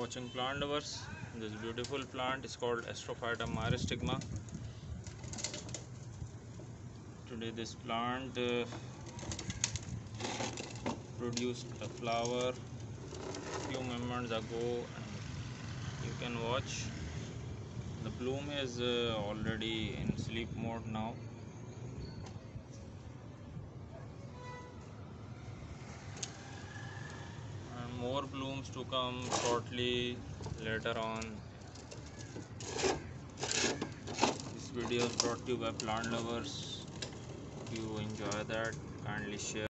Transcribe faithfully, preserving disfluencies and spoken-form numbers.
watching plant lovers. This beautiful plant is called Astrophytum myristigma. Today this plant uh, produced a flower few moments ago, and you can watch the bloom is uh, already in sleep mode now. And more blooms to come shortly later on. This video is brought to you by plant lovers. If you enjoy that, kindly share.